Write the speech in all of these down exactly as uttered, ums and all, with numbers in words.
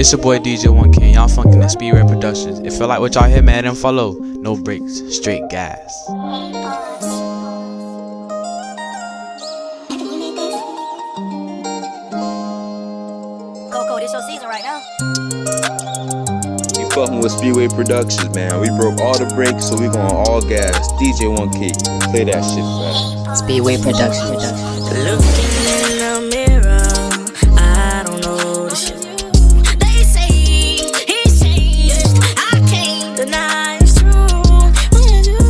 It's your boy D J one K, y'all funkin' at Speedway Productions. If you like what y'all hear, man, then follow. No brakes, straight gas. Coco, this your season right now. You fucking with Speedway Productions, man. We broke all the brakes, so we going all gas. D J one K, play that shit fast. Speedway Productions. Looking in the mirror, I don't know the shit. They say he's changed, I can't deny it's true. When you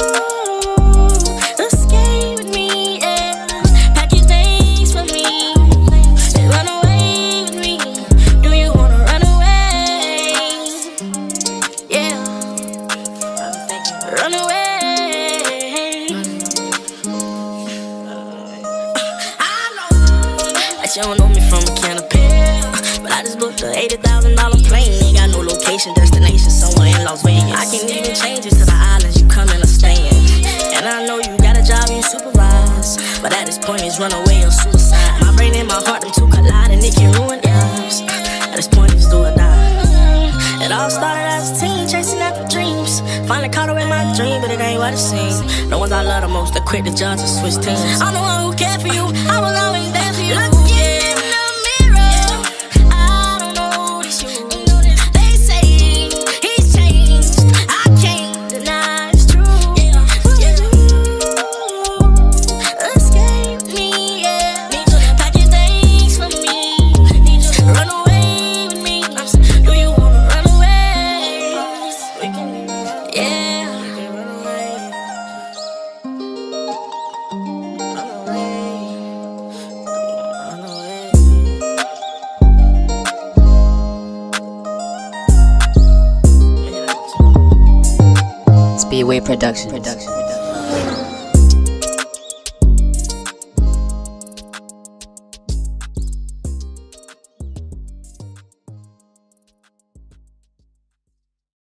escape with me, yeah, pack your things for me, and run away with me. Do you wanna run away? Yeah, run away. You don't know me from a can of pill, but I just booked a eighty thousand dollar plane. Ain't got no location, destination, somewhere in Las Vegas. I can't even change it to the islands you coming or staying. And I know you got a job and you supervise, but at this point it's runaway or suicide. My brain and my heart, them two collide and it can ruin lives. At this point it's do or die. It all started as a teen, chasing after dreams. Finally caught her in my dream, but it ain't what it seems. The ones I love the most, they quit the judge and switch teams. I'm the one who cared for you, I was always there for you. Look in the mirror, I don't notice you. They say he's changed, I can't deny it's true. Escape me, yeah. Pack your things for me, run away with me. Do you wanna run away? Yeah. Speedway Production.